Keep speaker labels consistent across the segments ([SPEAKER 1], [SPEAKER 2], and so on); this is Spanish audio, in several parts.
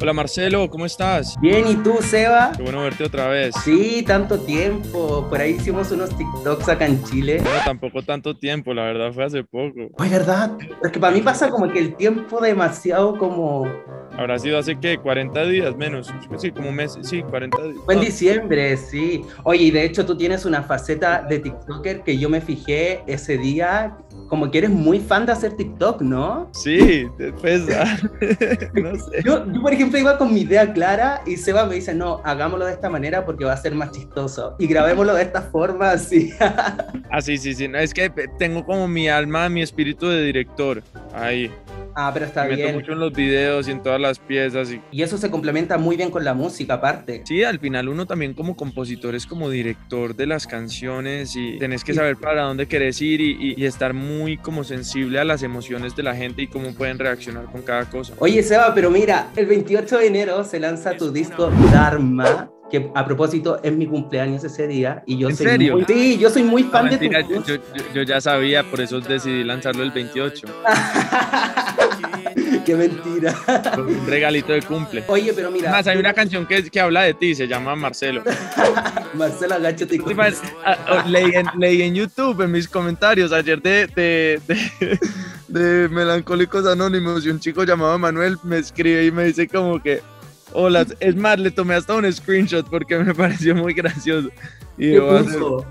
[SPEAKER 1] Hola Marcelo, ¿cómo estás?
[SPEAKER 2] Bien, ¿y tú, Seba?
[SPEAKER 1] Qué bueno verte otra vez.
[SPEAKER 2] Sí, tanto tiempo. Por ahí hicimos unos TikToks acá en Chile.
[SPEAKER 1] Bueno, tampoco tanto tiempo, la verdad fue hace poco.
[SPEAKER 2] Ay, ¿verdad? Es que para mí pasa como que el tiempo demasiado como...
[SPEAKER 1] Habrá sido hace qué, 40 días menos. Sí, como un mes, sí, 40 días.
[SPEAKER 2] Fue en
[SPEAKER 1] No,
[SPEAKER 2] diciembre, sí. Oye, y de hecho tú tienes una faceta de TikToker que yo me fijé ese día, como que eres muy fan de hacer TikTok, ¿no?
[SPEAKER 1] sí, después, no sé.
[SPEAKER 2] Yo, por ejemplo, iba con mi idea clara y Seba me dice, no, hagámoslo de esta manera porque va a ser más chistoso. Y grabémoslo de esta forma, así.
[SPEAKER 1] Ah, sí, sí, sí. No, es que tengo como mi alma, mi espíritu de director ahí.
[SPEAKER 2] Ah, pero está
[SPEAKER 1] Me meto
[SPEAKER 2] bien.
[SPEAKER 1] mucho en los videos y en todas las piezas.
[SPEAKER 2] Y eso se complementa muy bien con la música, aparte.
[SPEAKER 1] Sí, al final uno también como compositor es como director de las canciones y tenés que saber para dónde querés ir y estar muy como sensible a las emociones de la gente y cómo pueden reaccionar con cada cosa.
[SPEAKER 2] Oye, Seba, pero mira, el 28 de enero se lanza tu disco Dharma, que a propósito es mi cumpleaños ese día y yo
[SPEAKER 1] ¿En
[SPEAKER 2] soy
[SPEAKER 1] serio?
[SPEAKER 2] muy... Sí, yo soy muy
[SPEAKER 1] No,
[SPEAKER 2] fan de tu
[SPEAKER 1] mentira, yo,
[SPEAKER 2] música.
[SPEAKER 1] yo ya sabía, por eso decidí lanzarlo el 28.
[SPEAKER 2] Qué mentira.
[SPEAKER 1] Un regalito de cumple.
[SPEAKER 2] Oye, pero mira,
[SPEAKER 1] Más, hay una canción que habla de ti, se llama Marcelo.
[SPEAKER 2] Marcela, agáchate.
[SPEAKER 1] Sí, leí en YouTube, en mis comentarios, ayer de Melancólicos Anónimos, y un chico llamado Manuel me escribe y me dice como que, hola, es más, le tomé hasta un screenshot porque me pareció muy gracioso. Y
[SPEAKER 2] ¿Qué
[SPEAKER 1] yo,
[SPEAKER 2] puso?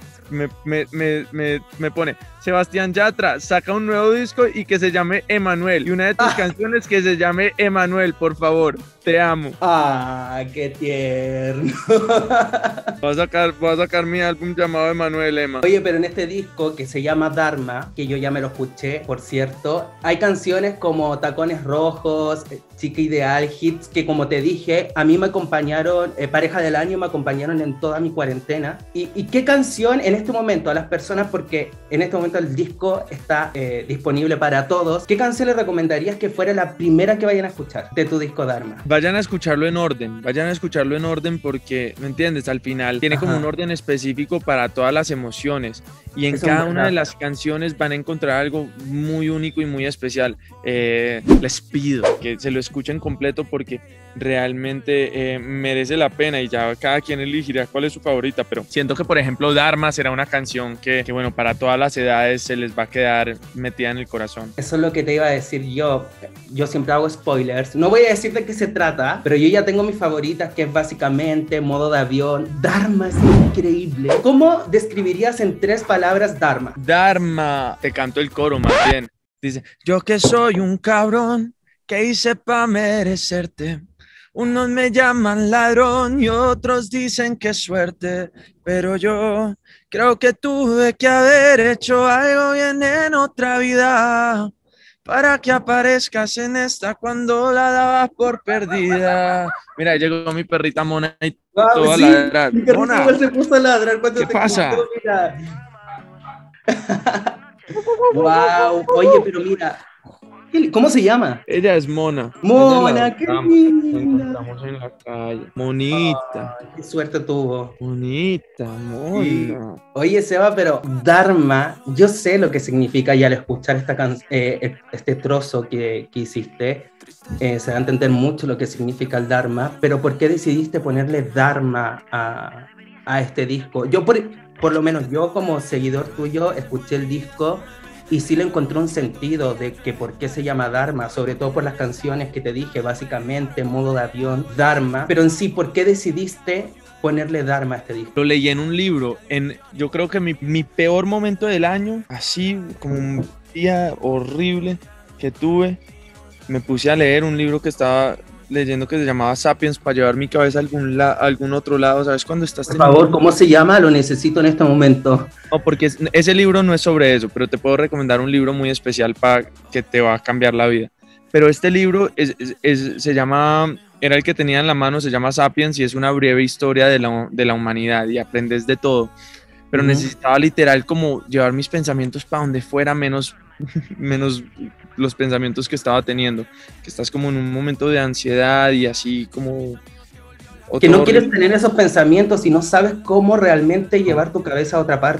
[SPEAKER 1] me pone, Sebastián Yatra, saca un nuevo disco y que se llame Emanuel. Y una de tus canciones que se llame Emanuel, por favor. Te amo.
[SPEAKER 2] Ah, qué tierno.
[SPEAKER 1] Voy a sacar mi álbum llamado Emanuel, Emma.
[SPEAKER 2] Oye, pero en este disco que se llama Dharma, que yo ya me lo escuché, por cierto, hay canciones como Tacones Rojos, Chica Ideal, hits que como te dije, a mí me acompañaron, Pareja del Año me acompañaron en toda mi cuarentena. ¿Y qué canción en este momento a las personas, porque en este momento el disco está disponible para todos, qué canción le recomendarías que fuera la primera que vayan a escuchar de tu disco Dharma?
[SPEAKER 1] Vayan a escucharlo en orden porque, ¿me entiendes? Al final tiene como un orden específico para todas las emociones y en cada una de las canciones van a encontrar algo muy único y muy especial. Les pido que se lo escuchen completo porque realmente merece la pena y ya cada quien elegirá cuál es su favorita, pero siento que por ejemplo Dharma será una canción que bueno, para todas las edades se les va a quedar metida en el corazón.
[SPEAKER 2] Eso es lo que te iba a decir yo siempre hago spoilers, no voy a decir de qué se trata, pero yo ya tengo mis favoritas, que es básicamente Modo de Avión. Dharma es increíble. ¿Cómo describirías en 3 palabras Dharma?
[SPEAKER 1] Dharma, te canto el coro más bien, dice, yo que soy un cabrón que hice pa' merecerte. Unos me llaman ladrón y otros dicen que suerte, pero yo creo que tuve que haber hecho algo bien en otra vida para que aparezcas en esta cuando la dabas por perdida. Mira, llegó mi perrita Mona y todo a
[SPEAKER 2] Sí,
[SPEAKER 1] ladrar.
[SPEAKER 2] mi perrito
[SPEAKER 1] Mona,
[SPEAKER 2] igual se puso a ladrar cuando
[SPEAKER 1] ¿qué
[SPEAKER 2] te
[SPEAKER 1] pasa?
[SPEAKER 2] contó, mira. Wow, oye, pero mira, ¿cómo se llama?
[SPEAKER 1] Ella es Mona. Ella la
[SPEAKER 2] Mona, qué
[SPEAKER 1] adoptamos. La
[SPEAKER 2] linda.
[SPEAKER 1] encontramos en la calle. Monita.
[SPEAKER 2] Qué suerte tuvo.
[SPEAKER 1] Bonita,
[SPEAKER 2] Sí.
[SPEAKER 1] mona.
[SPEAKER 2] Oye, Seba, pero Dharma, yo sé lo que significa y al escuchar este trozo que hiciste, se va a entender mucho lo que significa el Dharma, pero ¿por qué decidiste ponerle Dharma a este disco? Yo, por lo menos yo como seguidor tuyo, escuché el disco y sí le encontré un sentido de que por qué se llama Dharma, sobre todo por las canciones que te dije, básicamente, Modo de Avión, Dharma, pero en sí, ¿por qué decidiste ponerle Dharma a este disco?
[SPEAKER 1] Lo leí en un libro, yo creo que mi peor momento del año, así como un día horrible que tuve, me puse a leer un libro que estaba leyendo que se llamaba Sapiens para llevar mi cabeza a algún otro lado, ¿sabes? Cuando estás
[SPEAKER 2] Por favor, ¿cómo se llama? Lo necesito en este momento.
[SPEAKER 1] No, porque ese libro no es sobre eso, pero te puedo recomendar un libro muy especial para que te va a cambiar la vida. Pero este libro se llama, era el que tenía en la mano, se llama Sapiens y es una breve historia de la humanidad y aprendes de todo. Pero necesitaba literal como llevar mis pensamientos para donde fuera menos los pensamientos que estaba teniendo. Que estás como en un momento de ansiedad y así como...
[SPEAKER 2] Que no quieres tener esos pensamientos y no sabes cómo realmente llevar tu cabeza a otra parte.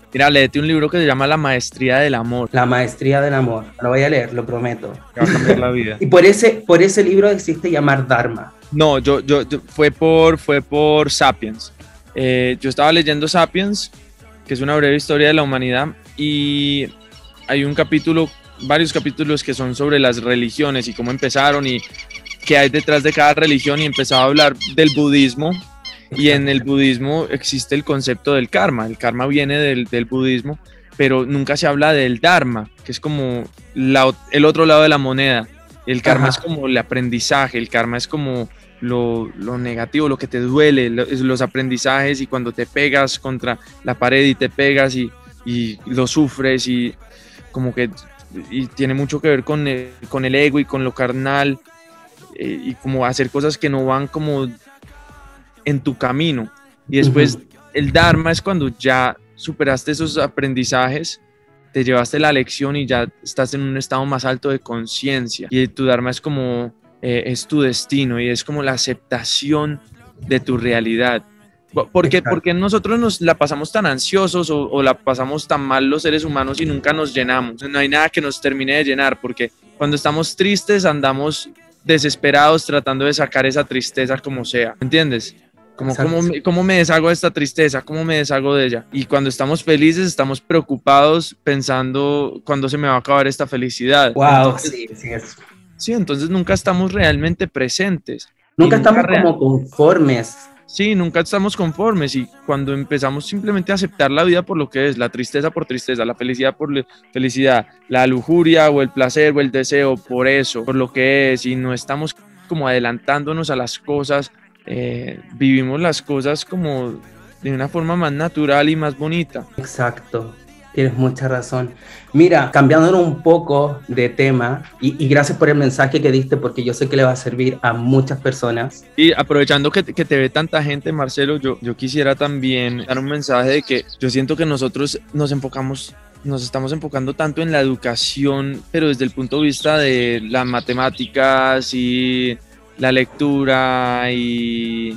[SPEAKER 1] Mira, léete un libro que se llama La Maestría del Amor.
[SPEAKER 2] La Maestría del Amor. Lo voy a leer, lo prometo.
[SPEAKER 1] Te va a cambiar la vida.
[SPEAKER 2] Y por ese libro existe llamar Dharma.
[SPEAKER 1] No, fue por Sapiens. Yo estaba leyendo Sapiens, que es una breve historia de la humanidad, y hay varios capítulos que son sobre las religiones y cómo empezaron y qué hay detrás de cada religión, y empezaba a hablar del budismo. Y en el budismo existe el concepto del karma. El karma viene del budismo, pero nunca se habla del dharma, que es como el otro lado de la moneda. El karma es como el aprendizaje, el karma es como lo negativo, lo que te duele, los aprendizajes, y cuando te pegas contra la pared y te pegas y lo sufres, y como que y tiene mucho que ver con el ego y con lo carnal, y como hacer cosas que no van como en tu camino. Y después el Dharma es cuando ya superaste esos aprendizajes, te llevaste la lección y ya estás en un estado más alto de conciencia, y tu Dharma es como es tu destino, y es como la aceptación de tu realidad. Porque nosotros nos la pasamos tan ansiosos o la pasamos tan mal los seres humanos y nunca nos llenamos. No hay nada que nos termine de llenar, porque cuando estamos tristes andamos desesperados tratando de sacar esa tristeza como sea, ¿entiendes? ¿Cómo me deshago de esta tristeza? ¿Cómo me deshago de ella? Y cuando estamos felices estamos preocupados pensando cuándo se me va a acabar esta felicidad.
[SPEAKER 2] Wow,
[SPEAKER 1] entonces, sí, entonces nunca estamos realmente presentes.
[SPEAKER 2] Nunca estamos como conformes.
[SPEAKER 1] Sí, nunca estamos conformes, y cuando empezamos simplemente a aceptar la vida por lo que es, la tristeza por tristeza, la felicidad por felicidad, la lujuria o el placer o el deseo por eso, por lo que es, y no estamos como adelantándonos a las cosas, vivimos las cosas como de una forma más natural y más bonita.
[SPEAKER 2] Exacto. Tienes mucha razón. Mira, cambiándonos un poco de tema, y gracias por el mensaje que diste, porque yo sé que le va a servir a muchas personas.
[SPEAKER 1] Y aprovechando que te ve tanta gente, Marcelo, yo quisiera también dar un mensaje de que yo siento que nosotros nos estamos enfocando tanto en la educación, pero desde el punto de vista de las matemáticas y la lectura y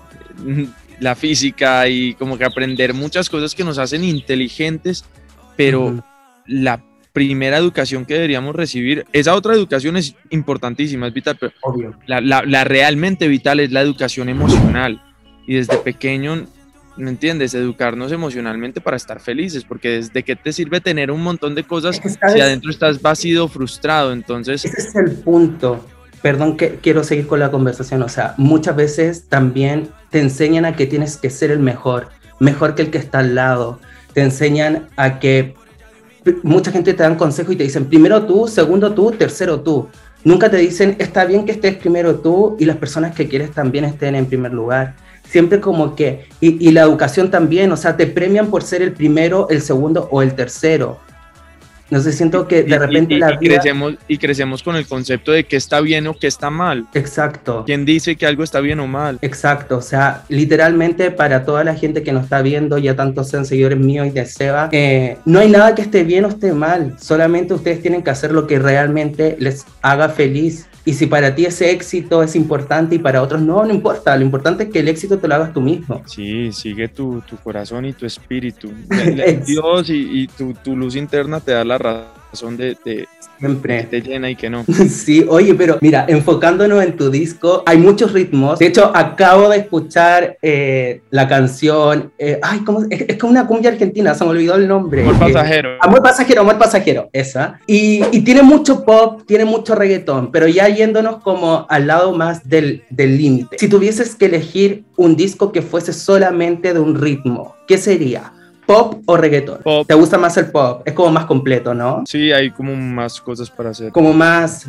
[SPEAKER 1] la física, y como que aprender muchas cosas que nos hacen inteligentes, pero la primera educación que deberíamos recibir, esa otra educación es importantísima, es vital, pero
[SPEAKER 2] obvio,
[SPEAKER 1] la realmente vital es la educación emocional, y desde pequeño, ¿me entiendes? Educarnos emocionalmente para estar felices, porque desde qué te sirve tener un montón de cosas si adentro estás vacío, frustrado. Entonces
[SPEAKER 2] ese es el punto. Perdón, que quiero seguir con la conversación. O sea, muchas veces también te enseñan a que tienes que ser el mejor que el que está al lado. Te enseñan a que mucha gente te dan consejos y te dicen primero tú, segundo tú, tercero tú. Nunca te dicen está bien que estés primero tú y las personas que quieres también estén en primer lugar. Siempre como que, y la educación también, o sea, te premian por ser el primero, el segundo o el tercero. No sé, siento que de repente la vida...
[SPEAKER 1] crecemos con el concepto de que está bien o que está mal.
[SPEAKER 2] Exacto.
[SPEAKER 1] ¿Quién dice que algo está bien o mal?
[SPEAKER 2] Exacto, o sea, literalmente para toda la gente que nos está viendo, ya tantos sean seguidores míos y de Seba, no hay nada que esté bien o esté mal, solamente ustedes tienen que hacer lo que realmente les haga feliz. Y si para ti ese éxito es importante y para otros no importa. Lo importante es que el éxito te lo hagas tú mismo.
[SPEAKER 1] Sí, sigue tu corazón y tu espíritu. Dios y tu luz interna te da la razón de
[SPEAKER 2] siempre
[SPEAKER 1] que te llena y que no.
[SPEAKER 2] Sí, oye, pero mira, enfocándonos en tu disco, hay muchos ritmos. De hecho, acabo de escuchar la canción, es como una cumbia argentina, se me olvidó el nombre.
[SPEAKER 1] Amor pasajero.
[SPEAKER 2] Amor pasajero, esa. Y tiene mucho pop, tiene mucho reggaetón, pero ya yéndonos como al lado más del límite. Si tuvieses que elegir un disco que fuese solamente de un ritmo, ¿qué sería? ¿Pop o reggaetón?
[SPEAKER 1] Pop.
[SPEAKER 2] ¿Te gusta más el pop? Es como más completo, ¿no?
[SPEAKER 1] Sí, hay como más cosas para hacer.
[SPEAKER 2] Como más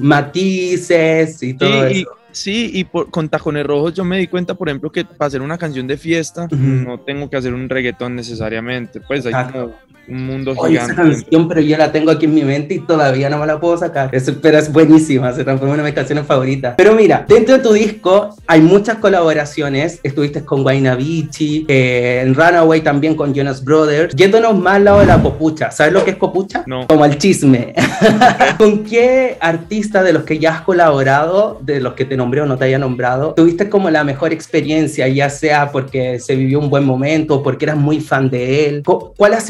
[SPEAKER 2] matices y todo eso.
[SPEAKER 1] Sí, con Tacones Rojos yo me di cuenta, por ejemplo, que para hacer una canción de fiesta no tengo que hacer un reggaetón necesariamente. Pues hay como un mundo gigante.
[SPEAKER 2] Esa canción, pero yo la tengo aquí en mi mente y todavía no me la puedo sacar. Pero es buenísima, se transformó en una de mis canciones favoritas. Pero mira, dentro de tu disco hay muchas colaboraciones. Estuviste con Guayna Bichi, en Runaway también con Jonas Brothers. Yéndonos más al lado de la copucha. ¿Sabes lo que es copucha?
[SPEAKER 1] No.
[SPEAKER 2] Como el chisme. ¿Con qué artista de los que ya has colaborado, de los que te nombré o no te haya nombrado, tuviste como la mejor experiencia, ya sea porque se vivió un buen momento o porque eras muy fan de él? ¿Cuál ha sido tu mejor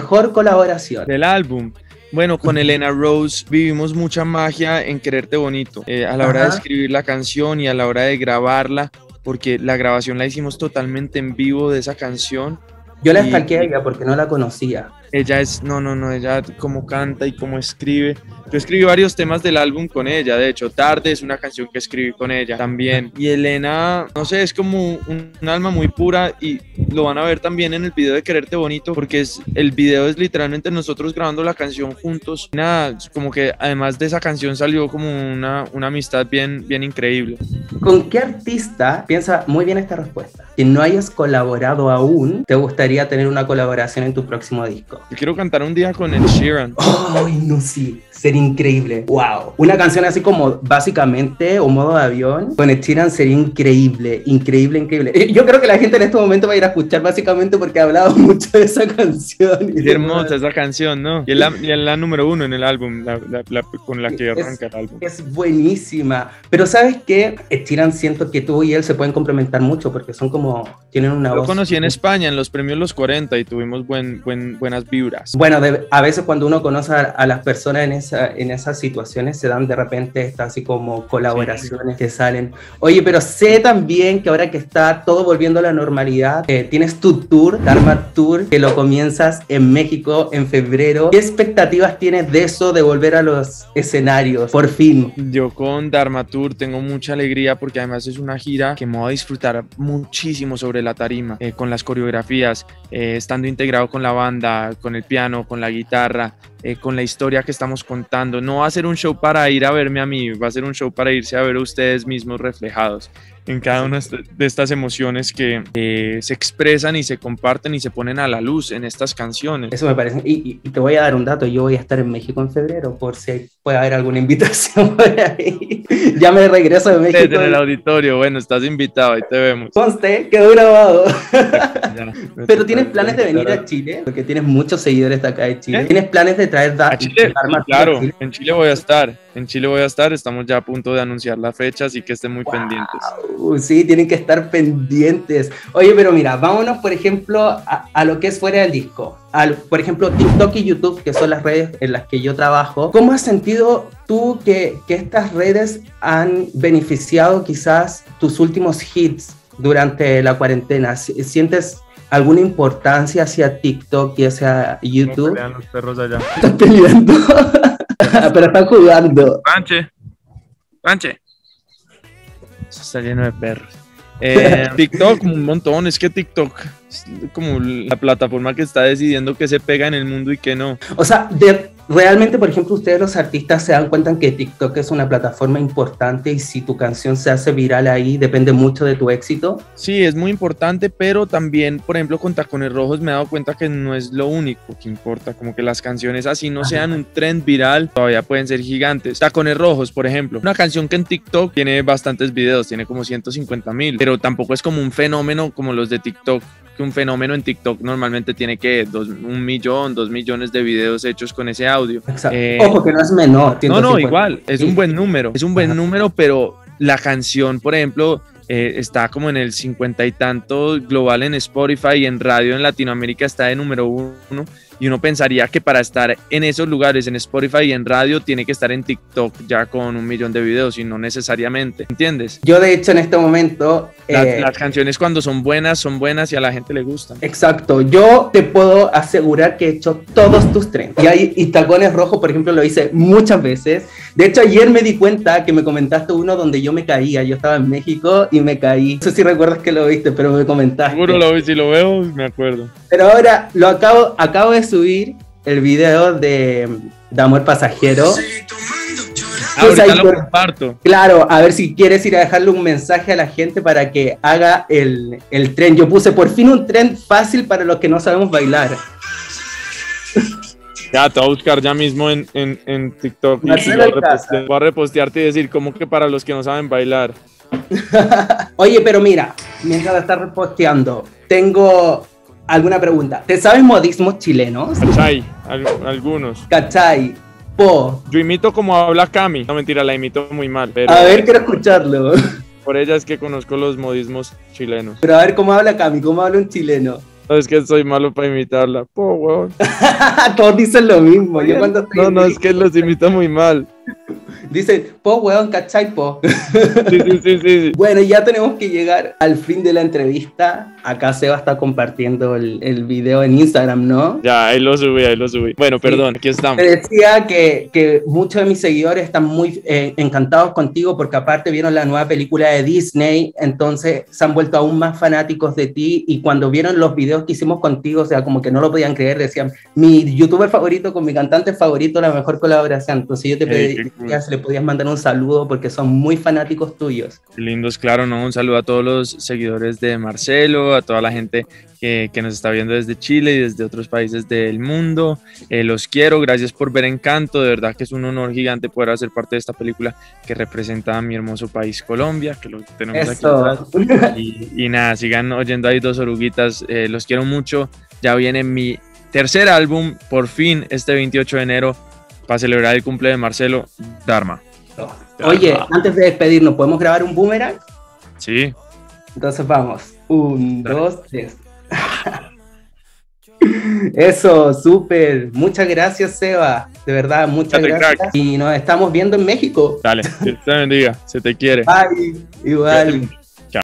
[SPEAKER 2] mejor colaboración
[SPEAKER 1] del álbum. Bueno, con Elena Rose vivimos mucha magia en Quererte Bonito, a la hora de escribir la canción y a la hora de grabarla, porque la grabación la hicimos totalmente en vivo de esa canción.
[SPEAKER 2] Yo la stalkeé a ella porque no la conocía.
[SPEAKER 1] Ella es, ella como canta y como escribe. Yo escribí varios temas del álbum con ella, de hecho, Tarde es una canción que escribí con ella también. Y Elena, no sé, es como un alma muy pura y lo van a ver también en el video de Quererte Bonito, porque el video es literalmente nosotros grabando la canción juntos. Nada, como que además de esa canción salió como una amistad bien increíble.
[SPEAKER 2] ¿Con qué artista, piensa muy bien esta respuesta, que no hayas colaborado aún, te gustaría tener una colaboración en tu próximo disco?
[SPEAKER 1] Yo quiero cantar un día con Ed Sheeran.
[SPEAKER 2] ¡Ay, no, sí! Sería increíble. ¡Wow! Una canción así como básicamente o modo de avión con Ed Sheeran sería increíble, increíble. Yo creo que la gente en este momento va a ir a escuchar básicamente porque ha hablado mucho de esa canción.
[SPEAKER 1] Es hermosa esa canción, ¿no? Y es la número 1 en el álbum, con la que arranca el álbum.
[SPEAKER 2] Es buenísima. Pero ¿sabes qué? Ed Sheeran, siento que tú y él se pueden complementar mucho porque son como, tienen una voz.
[SPEAKER 1] Lo conocí en España en los premios Los 40 y tuvimos buenas vibras.
[SPEAKER 2] Bueno, a veces cuando uno conoce a las personas en esas situaciones se dan de repente estas así como colaboraciones que salen. Oye, pero sé también que ahora que está todo volviendo a la normalidad, tienes tu tour, Dharma Tour, que lo comienzas en México en febrero. ¿Qué expectativas tienes de eso, de volver a los escenarios, por fin?
[SPEAKER 1] Yo con Dharma Tour tengo mucha alegría porque además es una gira que me voy a disfrutar muchísimo sobre la tarima, con las coreografías, estando integrado con la banda, con el piano, con la guitarra, con la historia que estamos contando. No va a ser un show para ir a verme a mí, va a ser un show para irse a ver a ustedes mismos reflejados en cada una de estas emociones que se expresan y se comparten y se ponen a la luz en estas canciones.
[SPEAKER 2] Eso me parece, y te voy a dar un dato, yo voy a estar en México en febrero, por si puede haber alguna invitación por ahí. Ya me regreso de México.
[SPEAKER 1] En el auditorio, bueno, estás invitado, ahí te vemos.
[SPEAKER 2] Conste, quedó grabado. Pero ¿tienes planes de venir a Chile? Porque tienes muchos seguidores de acá de Chile. ¿Tienes planes de traer
[SPEAKER 1] a Chile? Sí, claro, en Chile voy a estar, estamos ya a punto de anunciar la fecha, así que estén muy pendientes.
[SPEAKER 2] Sí, tienen que estar pendientes. Oye, pero mira, vámonos por ejemplo a lo que es fuera del disco. Por ejemplo, TikTok y YouTube, que son las redes en las que yo trabajo. ¿Cómo has sentido tú que estas redes han beneficiado quizás tus últimos hits durante la cuarentena? ¿Sientes alguna importancia hacia TikTok y hacia YouTube?
[SPEAKER 1] Pelean los perros allá.
[SPEAKER 2] Están peleando, pero están jugando.
[SPEAKER 1] Panche. Está lleno de perros. TikTok, un montón. Es que TikTok es como la plataforma que está decidiendo qué se pega en el mundo y qué no.
[SPEAKER 2] O sea, realmente, por ejemplo, ustedes los artistas se dan cuenta que TikTok es una plataforma importante y si tu canción se hace viral ahí, depende mucho de tu éxito.
[SPEAKER 1] Sí, es muy importante, pero también, por ejemplo, con Tacones Rojos me he dado cuenta que no es lo único que importa, como que las canciones así no sean un trend viral, todavía pueden ser gigantes. Tacones Rojos, por ejemplo, una canción que en TikTok tiene bastantes videos, tiene como 150,000, pero tampoco es como un fenómeno como los de TikTok, que un fenómeno en TikTok normalmente tiene que 1 millón, 2 millones de videos hechos con ese audio.
[SPEAKER 2] Ojo, que no es menor.
[SPEAKER 1] No, igual, es un buen número, número, pero la canción, por ejemplo, está como en el 50 y tanto global en Spotify y en radio en Latinoamérica está de número 1. Y uno pensaría que para estar en esos lugares, en Spotify y en radio, tiene que estar en TikTok ya con 1 millón de videos y no necesariamente, ¿entiendes?
[SPEAKER 2] Yo de hecho en este momento...
[SPEAKER 1] Las canciones cuando son buenas y a la gente le gustan.
[SPEAKER 2] Exacto, yo te puedo asegurar que he hecho todos tus trends. Y Tacones Rojos, por ejemplo, lo hice muchas veces. De hecho, ayer me di cuenta que me comentaste uno donde yo me caía. Yo estaba en México y me caí. No sé si recuerdas que lo viste, pero me comentaste.
[SPEAKER 1] Seguro lo vi, si lo veo, me acuerdo.
[SPEAKER 2] Pero ahora acabo de subir el video de Amor Pasajero.
[SPEAKER 1] Ahorita lo comparto.
[SPEAKER 2] Claro, a ver si quieres ir a dejarle un mensaje a la gente para que haga el tren. Yo puse por fin un tren fácil para los que no sabemos bailar.
[SPEAKER 1] Ya, te voy a buscar ya mismo en TikTok. Voy a repostearte y decir como que para los que no saben bailar.
[SPEAKER 2] Oye, pero mira, mientras la estás reposteando, tengo alguna pregunta. ¿Te sabes modismos chilenos?
[SPEAKER 1] ¿Cachai? Algunos.
[SPEAKER 2] ¿Cachai?
[SPEAKER 1] Yo imito como habla Cami. No, mentira, la imito muy mal. Pero
[SPEAKER 2] a ver, quiero escucharlo.
[SPEAKER 1] Por ella es que conozco los modismos chilenos.
[SPEAKER 2] Pero a ver, ¿cómo habla Cami? ¿Cómo habla un chileno?
[SPEAKER 1] No, es que soy malo para imitarla. Po, weón.
[SPEAKER 2] Todos dicen lo mismo. Yo cuando estoy
[SPEAKER 1] No, es que los imito muy mal.
[SPEAKER 2] dicen, po, weón, ¿cachai, po?
[SPEAKER 1] Sí.
[SPEAKER 2] Bueno, ya tenemos que llegar al fin de la entrevista. Acá Seba está compartiendo el video en Instagram, ¿no?
[SPEAKER 1] Ya, ahí lo subí. Bueno, perdón, aquí estamos.
[SPEAKER 2] Te decía que muchos de mis seguidores están muy encantados contigo porque aparte vieron la nueva película de Disney, entonces se han vuelto aún más fanáticos de ti y cuando vieron los videos que hicimos contigo, o sea, como que no lo podían creer, decían, mi youtuber favorito con mi cantante favorito, la mejor colaboración. Entonces yo te pedía si le podías mandar un saludo porque son muy fanáticos tuyos.
[SPEAKER 1] Lindos, claro, ¿no? Un saludo a todos los seguidores de Marcelo, a toda la gente que nos está viendo desde Chile y desde otros países del mundo. Los quiero, gracias por ver Encanto, de verdad que es un honor gigante poder hacer parte de esta película que representa a mi hermoso país Colombia, que lo tenemos aquí atrás. Y nada, sigan oyendo ahí Dos Oruguitas, los quiero mucho. Ya viene mi tercer álbum, por fin, este 28 de enero, para celebrar el cumple de Marcelo, Dharma.
[SPEAKER 2] Oye, antes de despedirnos, ¿podemos grabar un boomerang?
[SPEAKER 1] Sí.
[SPEAKER 2] Entonces vamos. 1, 2, 3. Eso, súper. Muchas gracias, Seba. De verdad, muchas gracias. Crack. Y nos estamos viendo en México.
[SPEAKER 1] Dale, Dios te bendiga. Se te quiere.
[SPEAKER 2] Bye. Igual.